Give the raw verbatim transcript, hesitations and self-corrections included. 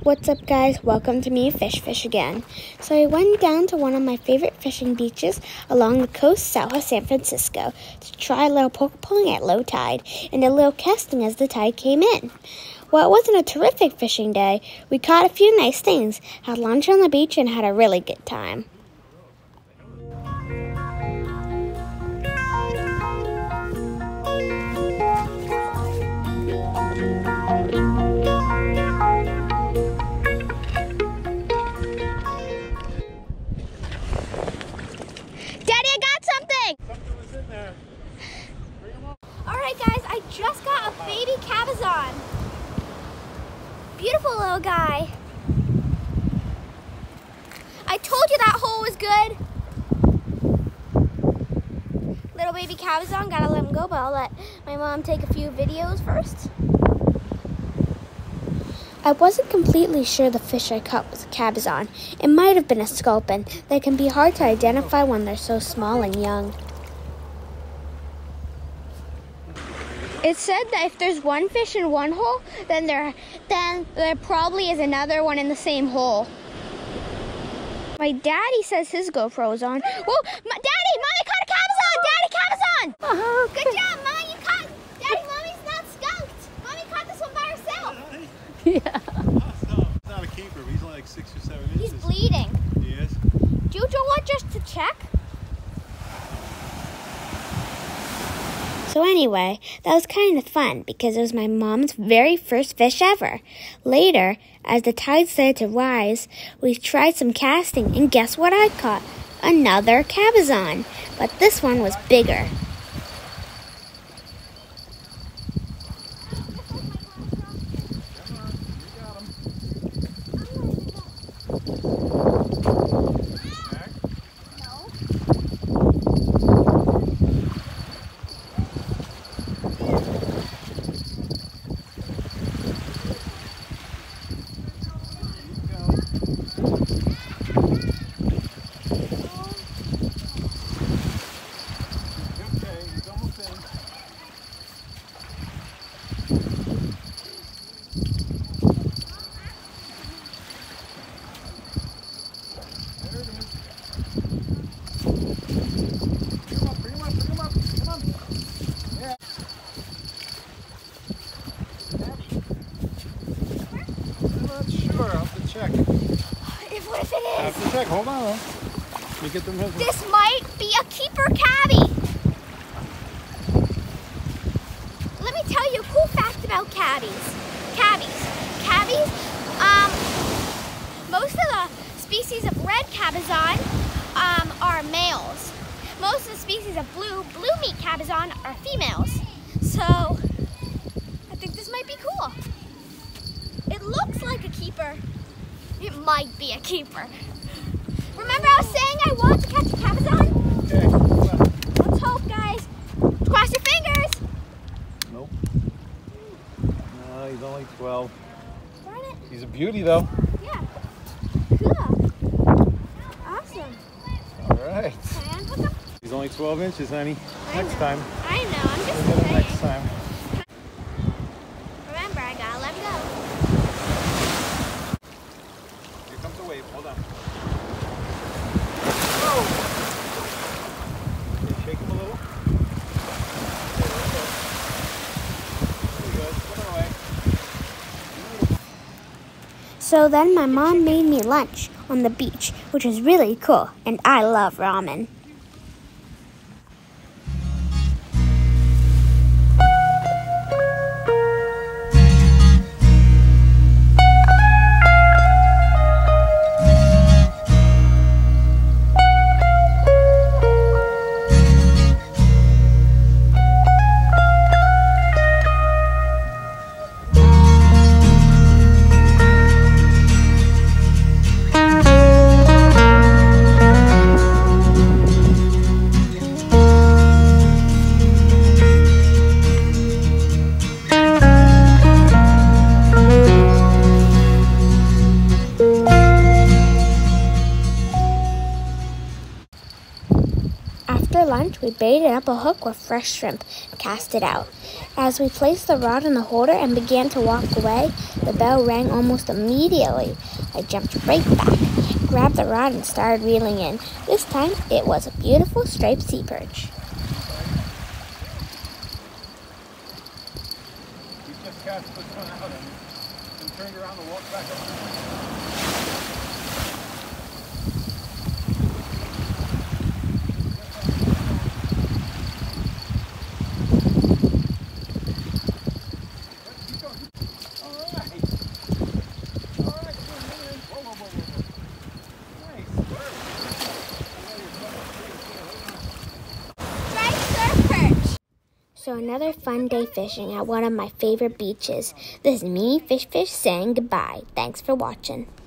What's up, guys? Welcome to me, Fish Fish again. So I went down to one of my favorite fishing beaches along the coast south of San Francisco to try a little poker pulling at low tide and a little casting as the tide came in. Well, it wasn't a terrific fishing day. We caught a few nice things, had lunch on the beach, and had a really good time. Alright guys, I just got a baby cabezon. Beautiful little guy. I told you that hole was good. Little baby cabezon, gotta let him go, but I'll let my mom take a few videos first. I wasn't completely sure the fish I caught was a cabezon. It might have been a sculpin. They can be hard to identify when they're so small and young. It said that if there's one fish in one hole, then there, then there probably is another one in the same hole. My daddy says his GoPro's on. Whoa, my, Daddy, Mommy caught a cabezon! Daddy, cabezon! Uh-huh. Good job, Mom, you caught, Daddy, Mommy's not skunked. Mommy caught this one by herself. Yeah. He's not a keeper, he's only like six or seven inches. He's bleeding. He is? Do you want just to check? So anyway, that was kind of fun because it was my mom's very first fish ever. Later, as the tide started to rise, we tried some casting, and guess what I caught? Another cabezon, but this one was bigger. Check. If, what if it is? I have to check. Hold on. Let me get them. This might be a keeper cabby. Let me tell you a cool fact about cabbies. Cabbies. Cabbies, um, most of the species of red cabezon um, are males. Most of the species of blue, blue meat cabezon are females. So, I think this might be cool. It looks like a keeper. It might be a keeper. Remember I was saying I want to catch a cabezon? Okay. Let's hope, guys. Cross your fingers. Nope. No, he's only twelve. Darn it. He's a beauty, though. Yeah. Cool. Awesome. All right. And hook up. He's only twelve inches, honey. I Next know. time. I know. I'm just We'll get him saying. next time. Remember, I gotta let him go. Here comes the wave. Hold on. Okay, shake him a little. There he goes. Put him away. So then my mom made me lunch on the beach, which was really cool, and I love ramen. find, we baited up a hook with fresh shrimp and cast it out. As we placed the rod in the holder and began to walk away, the bell rang almost immediately. I jumped right back, grabbed the rod, and started reeling in. This time, it was a beautiful striped sea perch. You just cast this one out and turned around and walked back up. So another fun day fishing at one of my favorite beaches. This is me, Fish Fish, saying goodbye. Thanks for watching.